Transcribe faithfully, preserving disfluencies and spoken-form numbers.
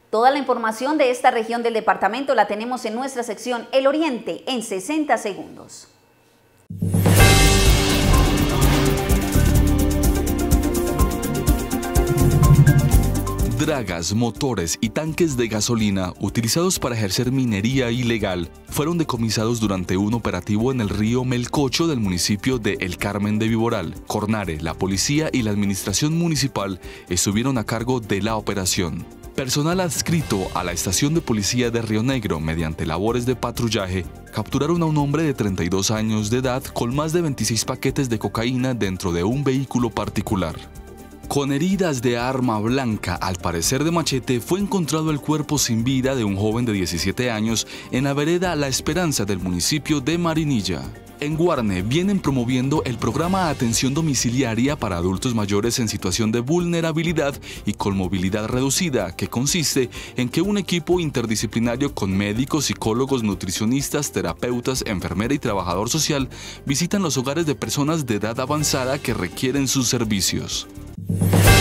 Toda la información de esta región del departamento la tenemos en nuestra sección El Oriente en sesenta segundos. Dragas, motores y tanques de gasolina utilizados para ejercer minería ilegal fueron decomisados durante un operativo en el río Melcocho del municipio de El Carmen de Viboral. Cornare, la policía y la administración municipal estuvieron a cargo de la operación. Personal adscrito a la estación de policía de Río Negro, mediante labores de patrullaje, capturaron a un hombre de treinta y dos años de edad con más de veintiséis paquetes de cocaína dentro de un vehículo particular. Con heridas de arma blanca, al parecer de machete, fue encontrado el cuerpo sin vida de un joven de diecisiete años en la vereda La Esperanza del municipio de Marinilla. En Guarne vienen promoviendo el programa de atención domiciliaria para adultos mayores en situación de vulnerabilidad y con movilidad reducida, que consiste en que un equipo interdisciplinario con médicos, psicólogos, nutricionistas, terapeutas, enfermera y trabajador social visitan los hogares de personas de edad avanzada que requieren sus servicios.